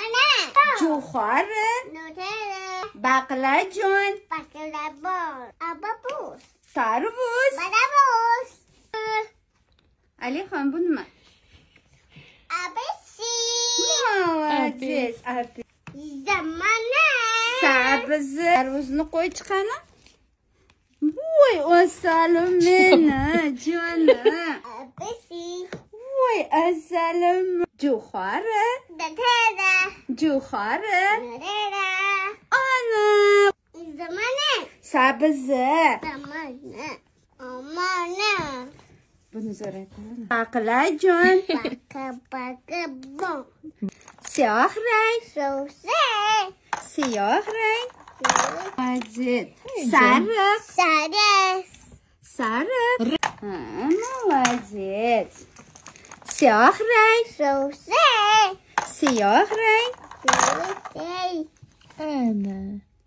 Jo'xori, baqlajon, tarvuz. Alixon, bu nima? Молодец. Sabzi. Tarvuzni qo'y chiqani. Voy, asalim meni, jonim. Voy, asalim. Jo'xori. Jo'xori. Ana. Sabzi. Buni so'rayapman. Baqlajon. Siyah rang. Siyah rang. Молодец. Sariq. Sariq. Молодец. Siyah rang. Siyah rang. Ana.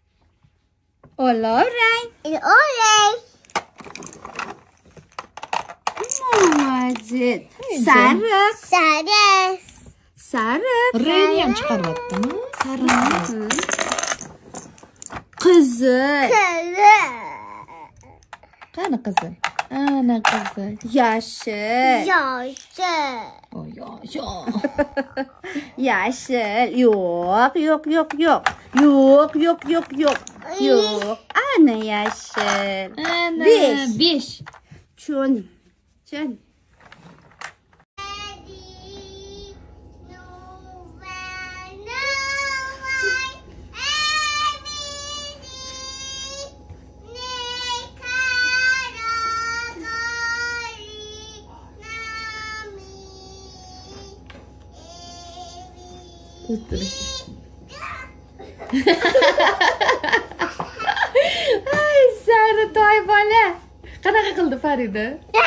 Olov rang. Молодец. Sariq. Sariq. Rang ham chiqaryaptimi? Sariq. Qizil. Qani qizil? Ana qizil. Yashil. Oh, Yashil. Yo'q. Ana yashil. Ana 5. Chun. Ay, sari toy bola. Qanaqa qildi Farida?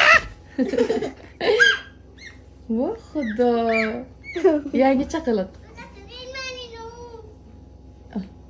Voh, xudo. Yangi chaqaloq.